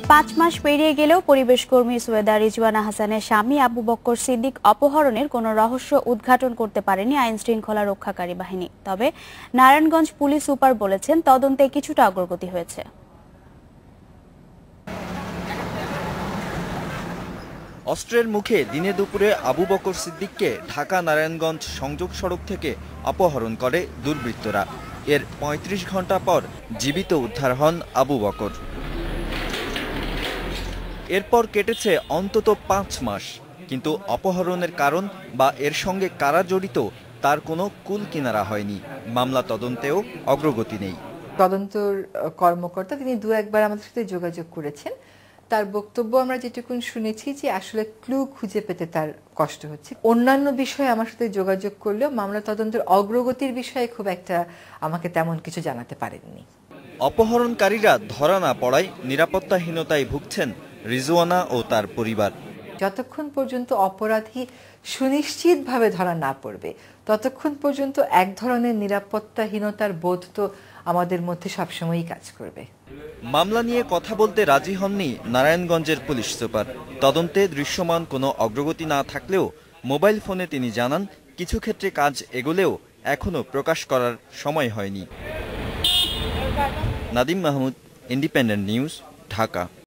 5 মাস পেরিয়ে গেলেও পরিবেশ কর্মী সৈয়দা রিজওয়ানা হাসানের স্বামী আবু বক্কর সিদ্দিক অপহরণের কোনো রহস্য উদ্ঘাটন করতে পারেনি আইন শৃঙ্খলা রক্ষাকারী বাহিনী। তবে নারায়ণগঞ্জ পুলিশ সুপার বলেছেন, তদন্তে কিছুটা অগ্রগতি হয়েছে। অস্ত্রের মুখে দিনে দুপুরে আবু বকর সিদ্দিককে ঢাকা নারায়ণগঞ্জ সংযোগ সড়ক থেকে অপহরণ করে দুর্বৃত্তরা। এর ৩৫ ঘন্টা পর জীবিত উদ্ধার হন আবু বকর। এরপর কেটেছে অন্তত ৫ মাস, কিন্তু অপহরণের কারণ বা এর সঙ্গে কারা জড়িত তার কোনো কুল কিনারা হয়নি। মামলা তদন্তেও অগ্রগতি নেই। তদন্তর কর্মকর্তা তিনি দু একবার আমাদের সাথে যোগাযোগ করেছেন। তার বক্তব্য আমরা যেটুকু শুনেছি যে আসলে ক্লু খুঁজে পেতে তার কষ্ট হচ্ছে। অন্যান্য বিষয়ে আমার সাথে যোগাযোগ করলেও মামলা তদন্তের অগ্রগতির বিষয়ে খুব একটা আমাকে তেমন কিছু জানাতে পারেননি। অপহরণকারীরা ধরা না পড়ায় নিরাপত্তাহীনতায় ভুগছেন রিজওয়ানা ও তার পরিবার। যতক্ষণ পর্যন্ত অপরাধী সুনিশ্চিতভাবে ধরা না পড়বে ততক্ষণ পর্যন্ত এক ধরনের নিরাপত্তাহীনতার বোধ তো আমাদের মধ্যে সবসময়ই কাজ করবে। মামলা নিয়ে কথা বলতে রাজি হননি নারায়ণগঞ্জের পুলিশ সুপার। তদন্তে দৃশ্যমান কোনো অগ্রগতি না থাকলেও মোবাইল ফোনে তিনি জানান, কিছু ক্ষেত্রে কাজ এগোলেও এখনও প্রকাশ করার সময় হয়নি। Nadim Mahmud, independent news, Dhaka.